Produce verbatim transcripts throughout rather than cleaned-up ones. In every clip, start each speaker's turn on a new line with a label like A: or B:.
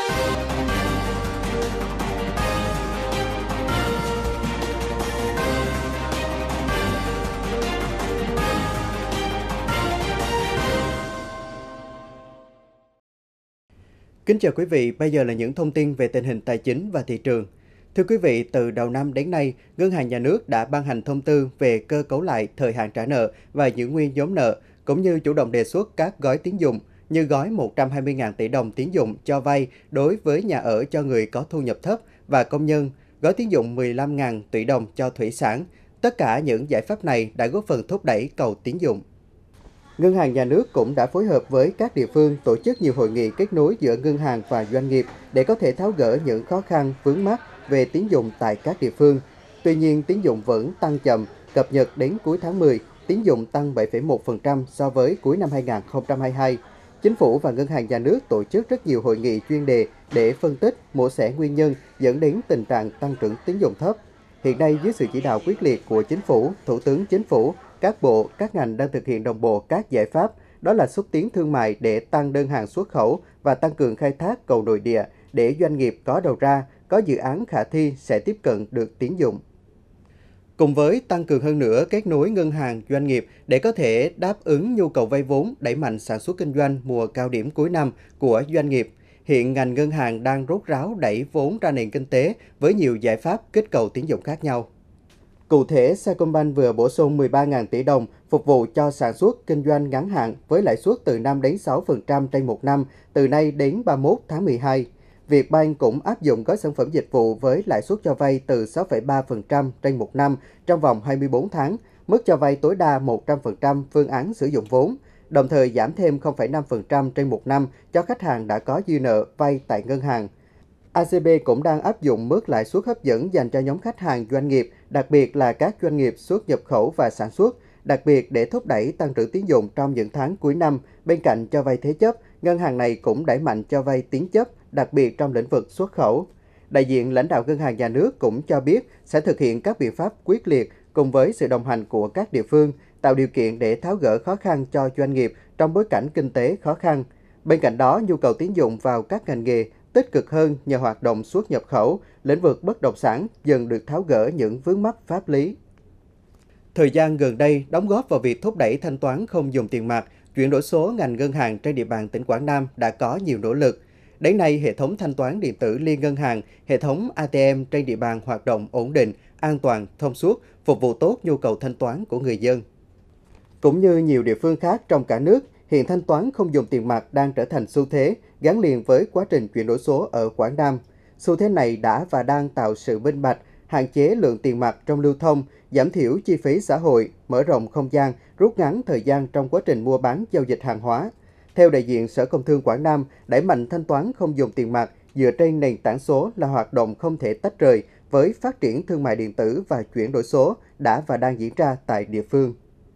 A: Kính chào quý vị, bây giờ là những thông tin về tình hình tài chính và thị trường. Thưa quý vị, từ đầu năm đến nay, Ngân hàng Nhà nước đã ban hành thông tư về cơ cấu lại thời hạn trả nợ và giữ nguyên nhóm nợ, cũng như chủ động đề xuất các gói tín dụng như gói một trăm hai mươi nghìn tỷ đồng tín dụng cho vay đối với nhà ở cho người có thu nhập thấp và công nhân, gói tín dụng mười lăm nghìn tỷ đồng cho thủy sản. Tất cả những giải pháp này đã góp phần thúc đẩy cầu tín dụng. Ngân hàng Nhà nước cũng đã phối hợp với các địa phương tổ chức nhiều hội nghị kết nối giữa ngân hàng và doanh nghiệp để có thể tháo gỡ những khó khăn vướng mắc về tín dụng tại các địa phương. Tuy nhiên, tín dụng vẫn tăng chậm, cập nhật đến cuối tháng mười, tín dụng tăng bảy phẩy một phần trăm so với cuối năm hai nghìn không trăm hai mươi hai. Chính phủ và Ngân hàng Nhà nước tổ chức rất nhiều hội nghị chuyên đề để phân tích, mổ xẻ nguyên nhân dẫn đến tình trạng tăng trưởng tín dụng thấp. Hiện nay, dưới sự chỉ đạo quyết liệt của Chính phủ, Thủ tướng Chính phủ, các bộ, các ngành đang thực hiện đồng bộ các giải pháp, đó là xúc tiến thương mại để tăng đơn hàng xuất khẩu và tăng cường khai thác cầu nội địa để doanh nghiệp có đầu ra, có dự án khả thi sẽ tiếp cận được tín dụng. Cùng với tăng cường hơn nữa kết nối ngân hàng doanh nghiệp để có thể đáp ứng nhu cầu vay vốn, đẩy mạnh sản xuất kinh doanh mùa cao điểm cuối năm của doanh nghiệp, hiện ngành ngân hàng đang rốt ráo đẩy vốn ra nền kinh tế với nhiều giải pháp kích cầu tín dụng khác nhau. Cụ thể, Sacombank vừa bổ sung mười ba nghìn tỷ đồng phục vụ cho sản xuất kinh doanh ngắn hạn với lãi suất từ năm đến sáu phần trăm trên một năm từ nay đến ba mươi mốt tháng mười hai. Vietbank cũng áp dụng gói sản phẩm dịch vụ với lãi suất cho vay từ sáu phẩy ba phần trăm trên một năm trong vòng hai mươi tư tháng, mức cho vay tối đa một trăm phần trăm phương án sử dụng vốn, đồng thời giảm thêm không phẩy năm phần trăm trên một năm cho khách hàng đã có dư nợ vay tại ngân hàng. a xê bê cũng đang áp dụng mức lãi suất hấp dẫn dành cho nhóm khách hàng doanh nghiệp, đặc biệt là các doanh nghiệp xuất nhập khẩu và sản xuất, đặc biệt để thúc đẩy tăng trưởng tín dụng trong những tháng cuối năm. Bên cạnh cho vay thế chấp, ngân hàng này cũng đẩy mạnh cho vay tín chấp, đặc biệt trong lĩnh vực xuất khẩu. Đại diện lãnh đạo Ngân hàng Nhà nước cũng cho biết sẽ thực hiện các biện pháp quyết liệt cùng với sự đồng hành của các địa phương, tạo điều kiện để tháo gỡ khó khăn cho doanh nghiệp trong bối cảnh kinh tế khó khăn. Bên cạnh đó, nhu cầu tín dụng vào các ngành nghề tích cực hơn nhờ hoạt động xuất nhập khẩu, lĩnh vực bất động sản dần được tháo gỡ những vướng mắc pháp lý. Thời gian gần đây, đóng góp vào việc thúc đẩy thanh toán không dùng tiền mặt, chuyển đổi số ngành ngân hàng trên địa bàn tỉnh Quảng Nam đã có nhiều nỗ lực. Đến nay, hệ thống thanh toán điện tử liên ngân hàng, hệ thống a tê em trên địa bàn hoạt động ổn định, an toàn, thông suốt, phục vụ tốt nhu cầu thanh toán của người dân. Cũng như nhiều địa phương khác trong cả nước, hiện thanh toán không dùng tiền mặt đang trở thành xu thế, gắn liền với quá trình chuyển đổi số ở Quảng Nam. Xu thế này đã và đang tạo sự minh bạch, hạn chế lượng tiền mặt trong lưu thông, giảm thiểu chi phí xã hội, mở rộng không gian, rút ngắn thời gian trong quá trình mua bán giao dịch hàng hóa. Theo đại diện Sở Công Thương Quảng Nam, đẩy mạnh thanh toán không dùng tiền mặt dựa trên nền tảng số là hoạt động không thể tách rời với phát triển thương mại điện tử và chuyển đổi số đã và đang diễn ra tại địa phương.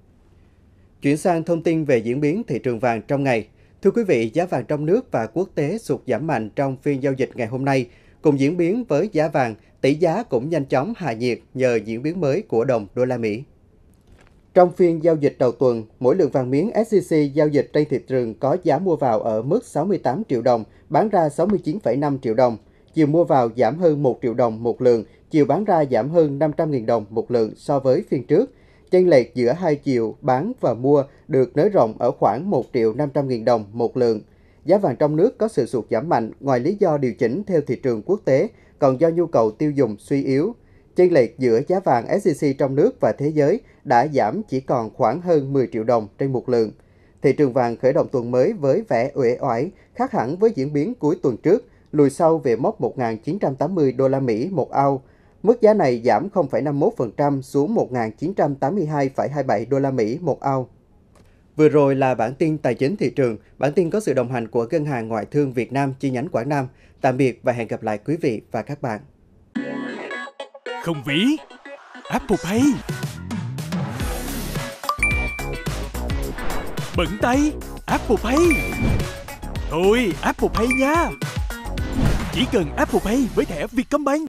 A: Chuyển sang thông tin về diễn biến thị trường vàng trong ngày. Thưa quý vị, giá vàng trong nước và quốc tế sụt giảm mạnh trong phiên giao dịch ngày hôm nay. Cùng diễn biến với giá vàng, tỷ giá cũng nhanh chóng hạ nhiệt nhờ diễn biến mới của đồng đô la Mỹ. Trong phiên giao dịch đầu tuần, mỗi lượng vàng miếng ét xê xê giao dịch trên thị trường có giá mua vào ở mức sáu mươi tám triệu đồng, bán ra sáu mươi chín phẩy năm triệu đồng. Chiều mua vào giảm hơn một triệu đồng một lượng, chiều bán ra giảm hơn năm trăm nghìn đồng một lượng so với phiên trước. Chênh lệch giữa hai chiều bán và mua được nới rộng ở khoảng một triệu năm trăm nghìn đồng một lượng. Giá vàng trong nước có sự sụt giảm mạnh ngoài lý do điều chỉnh theo thị trường quốc tế, còn do nhu cầu tiêu dùng suy yếu. Chênh lệch giữa giá vàng ét xê xê trong nước và thế giới đã giảm chỉ còn khoảng hơn mười triệu đồng trên một lượng. Thị trường vàng khởi động tuần mới với vẻ uể oải, khác hẳn với diễn biến cuối tuần trước, lùi sâu về mốc một nghìn chín trăm tám mươi đô la Mỹ một ao. Mức giá này giảm không phẩy năm mươi mốt phần trăm xuống một nghìn chín trăm tám mươi hai phẩy hai mươi bảy đô la Mỹ một ao. Vừa rồi là bản tin tài chính thị trường, bản tin có sự đồng hành của Ngân hàng Ngoại thương Việt Nam chi nhánh Quảng Nam. Tạm biệt và hẹn gặp lại quý vị và các bạn.
B: Không ví, Apple Pay. Bận tay, Apple Pay. Thôi, Apple Pay nha. Chỉ cần Apple Pay với thẻ Vietcombank